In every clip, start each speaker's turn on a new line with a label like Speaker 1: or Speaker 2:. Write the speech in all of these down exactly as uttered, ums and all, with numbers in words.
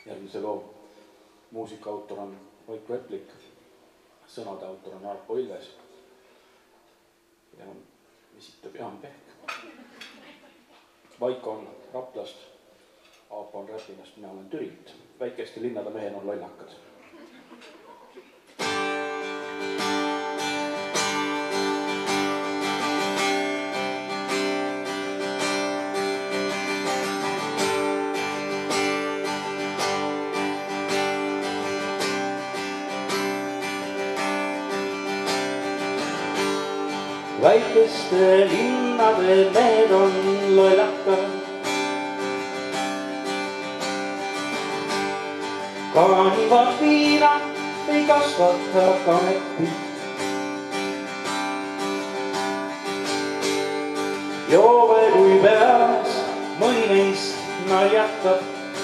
Speaker 1: Järgmise loo muusika autor on Vaiko Eplik, sõnade autor on Arpo Ilves ja esitab Jaan Pehk. Vaiko on Raplast, Aapo on Räpinast, mina olen Türilt. Väikeste linnade mehel on lollakad. Väikeste linnade mehed on lollakad, kaanivad viina, ei kasvata kanepi. Joove kui peas, mõni neist naljatab.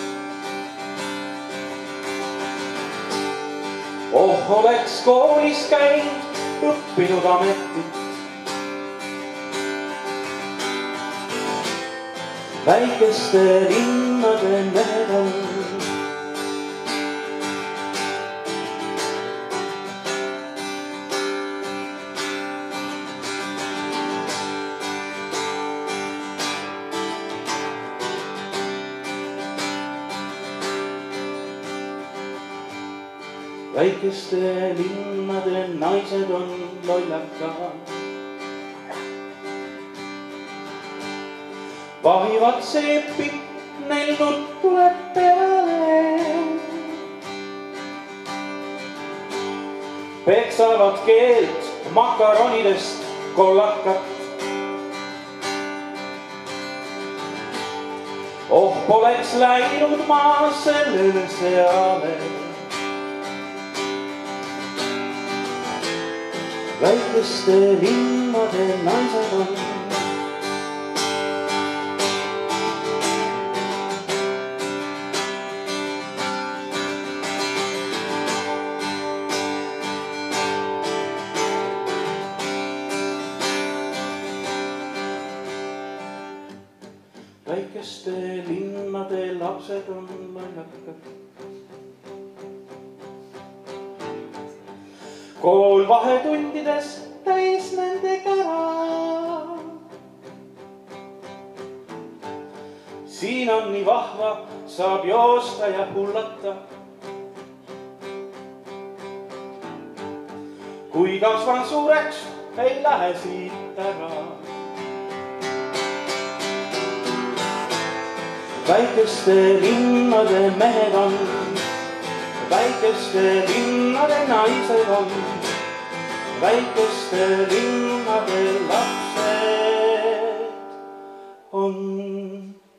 Speaker 1: Oh, oleks koolis käinud, õppinud ametit. Väikeste linnade mehed on Väikeste linnade naised on lollakad. Vahivad seepi, neil nutt tuleb peale. Peksavad keelt makaronidest kollakat. Oh, poleks läinud ma sellele seale. Väikeste linnade naised on Väikeste linnade lapsed on lollakad. Kool vahetundides täis nende kära. Siin on nii vahva, saab joosta ja hullata. Kui kasvan suureks, ei lähe siit ära. Väikeste linnade mehed on, väikeste linnade naised on, väikeste linnade lapsed on.